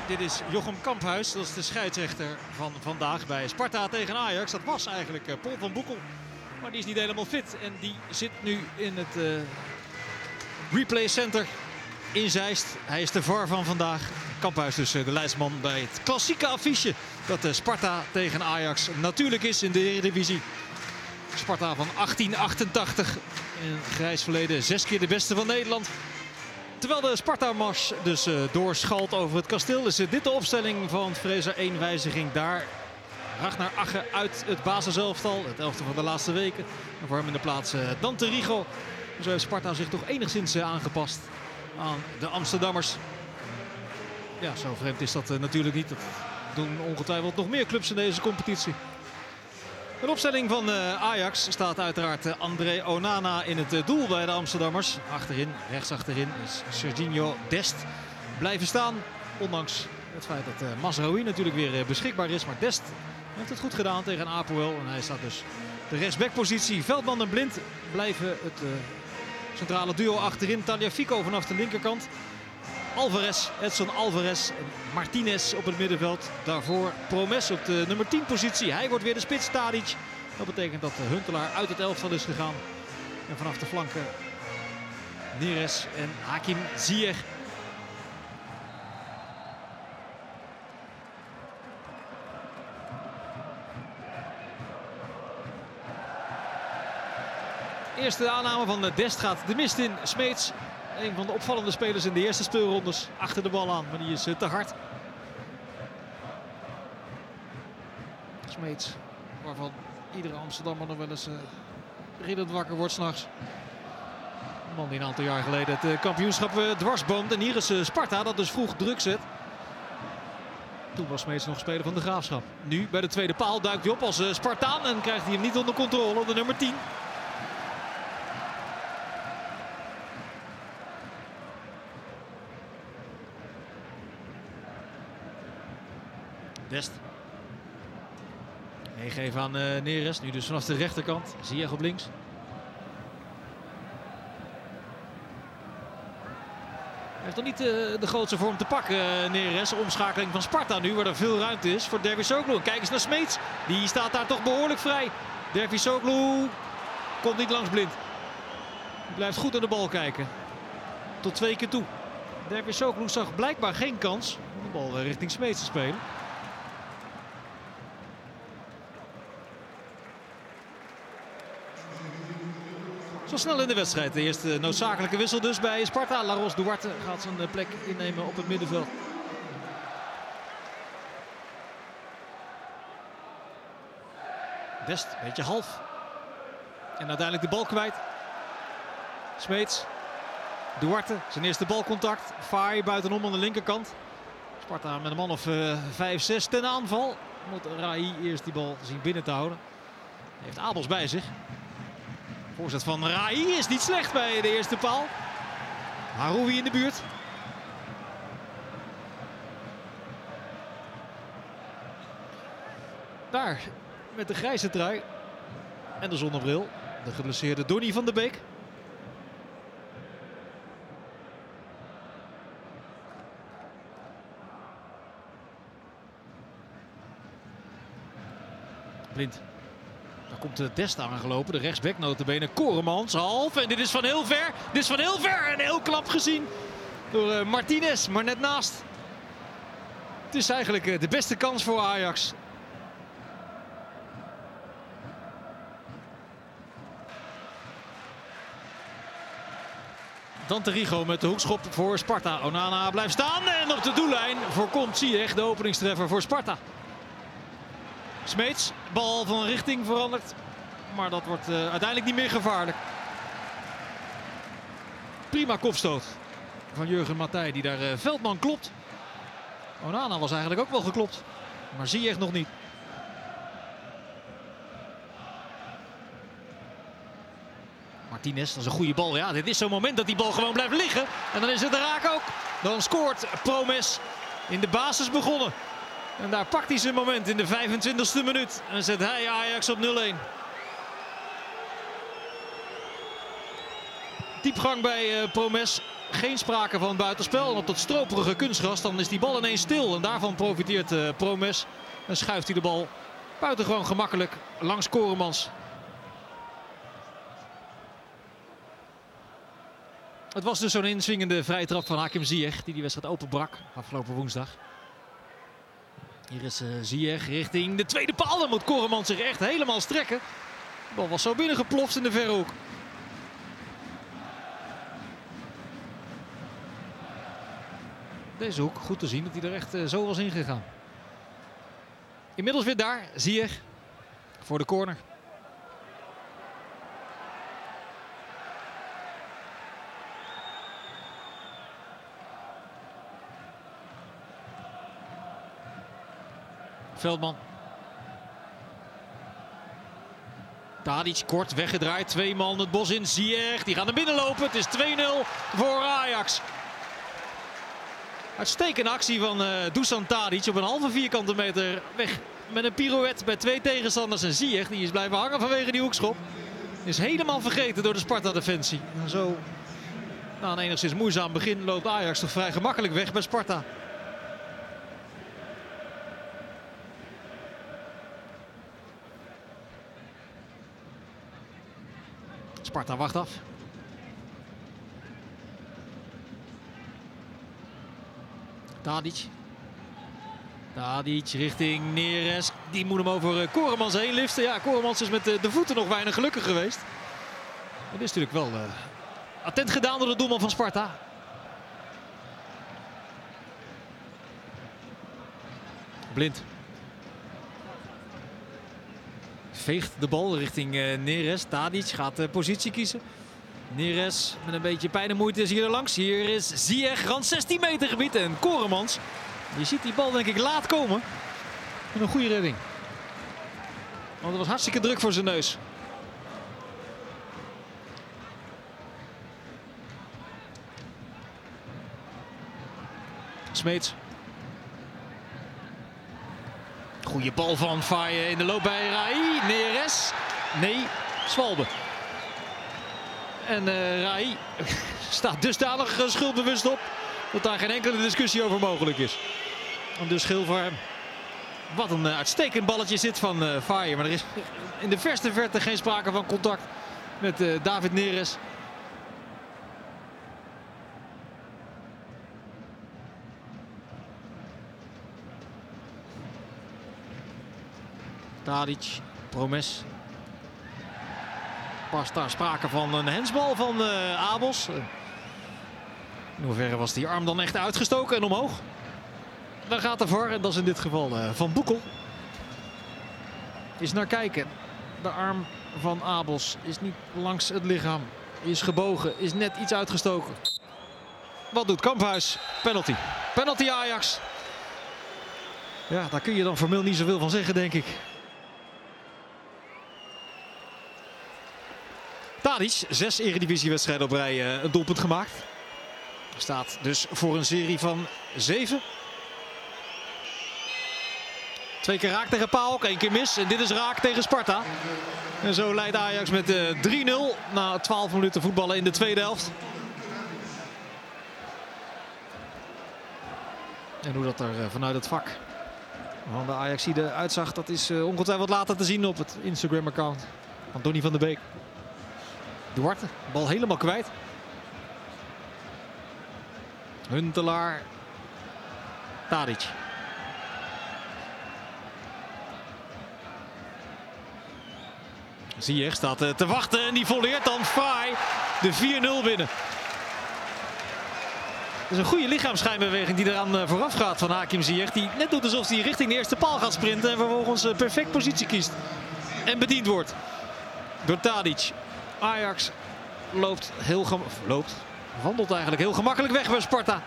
Dit is Jochem Kamphuis, dat is de scheidsrechter van vandaag bij Sparta tegen Ajax. Dat was eigenlijk Paul van Boekel, maar die is niet helemaal fit. En die zit nu in het replay center in Zeist. Hij is de VAR van vandaag. Kamphuis dus de leidsman bij het klassieke affiche dat Sparta tegen Ajax natuurlijk is in de Eredivisie. Sparta van 1888, in het grijs verleden 6 keer de beste van Nederland. Terwijl de Sparta-mars dus doorschalt over het kasteel, is dit de opstelling van Fraser. 1 wijziging daar. Ragnar Agge uit het basiselftal, het elftal van de laatste weken. En voor hem in de plaats Dante Rigo. Zo heeft Sparta zich toch enigszins aangepast aan de Amsterdammers. Ja, zo vreemd is dat natuurlijk niet. Dat doen ongetwijfeld nog meer clubs in deze competitie. De opstelling van Ajax staat uiteraard André Onana in het doel bij de Amsterdammers. Achterin, rechts achterin is Serginho Dest blijven staan. Ondanks het feit dat Mazraoui natuurlijk weer beschikbaar is. Maar Dest heeft het goed gedaan tegen Apoel. En hij staat dus de rechtsbackpositie. Veldman en Blind blijven het centrale duo achterin. Tagliafico vanaf de linkerkant. Alvarez, Edson Alvarez, Martinez op het middenveld. Daarvoor Promes op de nummer 10 positie. Hij wordt weer de spits, Tadic. Dat betekent dat Huntelaar uit het elftal is gegaan. En vanaf de flanken Neres en Hakim Ziyech. Eerste aanname van Dest gaat de mist in. Smeets, een van de opvallende spelers in de eerste speelrondes, achter de bal aan, maar die is te hard. Smeets, waarvan iedere Amsterdammer nog wel eens riddend wakker wordt s'nachts. Een man die een aantal jaar geleden het kampioenschap dwarsboomt. En hier is Sparta dat dus vroeg druk zet. Toen was Smeets nog speler van de Graafschap. Nu bij de tweede paal duikt hij op als Spartaan en krijgt hij hem niet onder controle, de nummer 10. Dest. Meegeven aan Neres. Nu dus vanaf de rechterkant. Ziyech op links. Hij heeft nog niet de grootste vorm te pakken, Neres. Omschakeling van Sparta nu, waar er veel ruimte is voor Dervisoglu. Kijk eens naar Smeets. Die staat daar toch behoorlijk vrij. Dervisoglu komt niet langs Blind. Hij blijft goed naar de bal kijken. Tot 2 keer toe. Dervisoglu zag blijkbaar geen kans om de bal richting Smeets te spelen. Zo snel in de wedstrijd. De eerste noodzakelijke wissel dus bij Sparta. Laros Duarte gaat zijn plek innemen op het middenveld. Dest, een beetje half. En uiteindelijk de bal kwijt. Smeets. Duarte, zijn eerste balcontact. Faai buitenom aan de linkerkant. Sparta met een man of 5-6 ten aanval. Moet Rai eerst die bal zien binnen te houden. Hij heeft Abels bij zich. Voorzet van Rai is niet slecht bij de eerste paal. Haroui in de buurt. Daar met de grijze trui en de zonnebril. De geblesseerde Donny van de Beek. Blind. Daar komt de Dest aangelopen, de rechtsback notabene. Koremans, half. En dit is van heel ver. Dit is van heel ver. En heel klap gezien door Martinez, maar net naast. Het is eigenlijk de beste kans voor Ajax. Dante Rigo met de hoekschop voor Sparta. Onana blijft staan en op de doellijn voorkomt Ziyech de openingstreffer voor Sparta. Smeets, bal van richting veranderd, maar dat wordt uiteindelijk niet meer gevaarlijk. Prima kopstoot van Jurgen Matthij die daar Veldman klopt. Onana was eigenlijk ook wel geklopt, maar Ziyech nog niet. Martinez, dat is een goede bal. Ja, dit is zo'n moment dat die bal gewoon blijft liggen. En dan is het raak ook. Dan scoort Promes, in de basis begonnen. En daar pakt hij zijn moment in de 25e minuut. En zet hij Ajax op 0-1. Diepgang bij Promes. geen sprake van buitenspel. En op dat stroperige kunstgras dan is die bal ineens stil. En daarvan profiteert Promes. En schuift hij de bal buitengewoon gemakkelijk langs Koremans. Het was dus zo'n inzwingende vrije trap van Hakim Ziyech die wedstrijd openbrak afgelopen woensdag. Hier is Ziyech richting de tweede paal. Dan moet Koremans zich echt helemaal strekken. De bal was zo binnengeploft in de verre hoek. Deze hoek, goed te zien dat hij er echt zo was ingegaan. Inmiddels weer daar, Ziyech voor de corner. Veldman. Tadic kort weggedraaid. 2 man het bos in. Ziyech, die gaan naar binnen lopen. Het is 2-0 voor Ajax. Uitstekende actie van Dusan Tadic op een halve vierkante meter weg. Met een pirouette bij 2 tegenstanders. En Ziyech die is blijven hangen vanwege die hoekschop. Is helemaal vergeten door de Sparta-defensie. En zo, na een enigszins moeizaam begin, loopt Ajax toch vrij gemakkelijk weg bij Sparta. Sparta wacht af. Tadic richting Neres. Die moet hem over Koremans heen liften. Ja, Koremans is met de voeten nog weinig gelukkig geweest. Dat is natuurlijk wel attent gedaan door de doelman van Sparta. Blind. Veegt de bal richting Neres. Tadic gaat positie kiezen. Neres met een beetje pijn en moeite is hier er langs. Hier is Ziyech, rand 16 meter gebied. En Koremans, je ziet die bal denk ik laat komen. En een goede redding. Want het was hartstikke druk voor zijn neus. Smeets. Goede bal van Faye in de loop bij Rai. Neres. Nee, Swalbe. En Rai staat dusdanig schuldbewust op dat daar geen enkele discussie over mogelijk is. En dus geel voor hem. Wat een uitstekend balletje zit van Faye. Maar er is in de verste verte geen sprake van contact met David Neres. Tadic, Promes. Was daar sprake van een hensbal van Abels. In hoeverre was die arm dan echt uitgestoken en omhoog? Daar gaat ervoor en dat is in dit geval Van Boekel. Is naar kijken. De arm van Abels is niet langs het lichaam. Is gebogen, is net iets uitgestoken. Wat doet Kamphuis? Penalty. Penalty Ajax. Ja, daar kun je dan formeel niet zoveel van zeggen, denk ik. Tadic, 6 eredivisiewedstrijden op rij een doelpunt gemaakt. Staat dus voor een serie van 7. 2 keer raak tegen PAOK, 1 keer mis. En dit is raak tegen Sparta. En zo leidt Ajax met 3-0 na 12 minuten voetballen in de tweede helft. En hoe dat er vanuit het vak van de Ajaxide uitzag, dat is ongetwijfeld later te zien op het Instagram-account van Donny van der Beek. Duarte, bal helemaal kwijt. Huntelaar. Tadic. Ziyech staat te wachten en die volleert dan Faye de 4-0 binnen. Dat is een goede lichaamsschijnbeweging die eraan vooraf gaat van Hakim Ziyech. Die net doet alsof hij richting de eerste paal gaat sprinten en vervolgens perfect positie kiest. En bediend wordt door Tadic. Ajax wandelt eigenlijk heel gemakkelijk weg bij Sparta.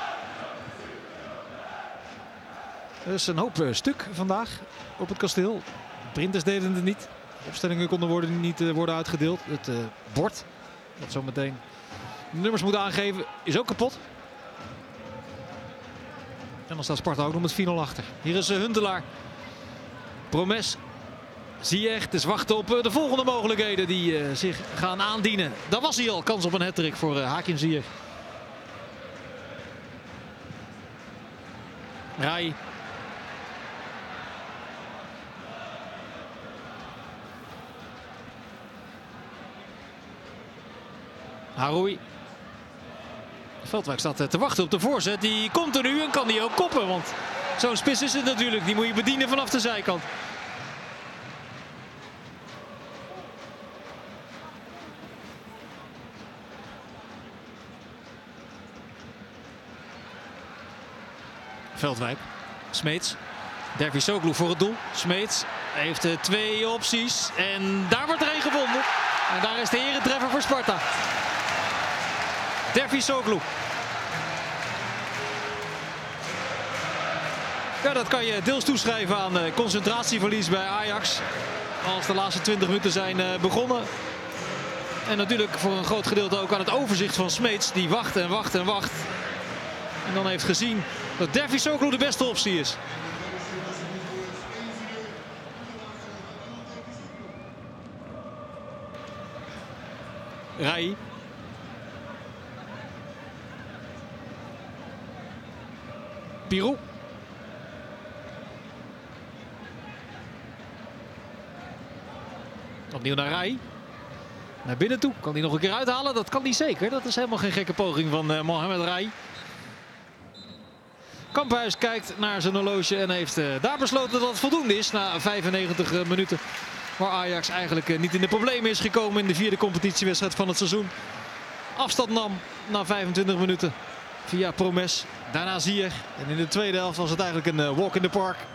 Er is een hoop stuk vandaag op het kasteel. Printers deden het niet. Opstellingen konden niet worden uitgedeeld. Het bord dat zometeen de nummers moet aangeven is ook kapot. En dan staat Sparta ook nog met 4-0 achter. Hier is Huntelaar. Promes. Ziyech, het is wachten op de volgende mogelijkheden die zich gaan aandienen. Daar was hij al, kans op een hattrick voor Hakim Ziyech. Rai. Haroui. Veldwijk staat te wachten op de voorzet. Die komt er nu en kan die ook koppen. Want zo'n spits is het natuurlijk. Die moet je bedienen vanaf de zijkant. Veldwijk. Smeets. Dervisoglu voor het doel. Smeets heeft 2 opties. En daar wordt er één gevonden. En daar is de eretreffer voor Sparta. Dervisoglu. Ja, dat kan je deels toeschrijven aan concentratieverlies bij Ajax. Als de laatste 20 minuten zijn begonnen. En natuurlijk voor een groot gedeelte ook aan het overzicht van Smeets. Die wacht en wacht en wacht. En dan heeft gezien dat Dervisoglu de beste optie is. Rai. Pirou. Opnieuw naar Rai. Naar binnen toe. Kan hij nog een keer uithalen? Dat kan hij zeker. Dat is helemaal geen gekke poging van Mohamed Rai. Kamphuis kijkt naar zijn horloge en heeft daar besloten dat het voldoende is na 95 minuten. Waar Ajax eigenlijk niet in de problemen is gekomen in de 4e competitiewedstrijd van het seizoen. Afstand nam na 25 minuten via Promes. Daarna Ziyech. En in de tweede helft was het eigenlijk een walk in the park.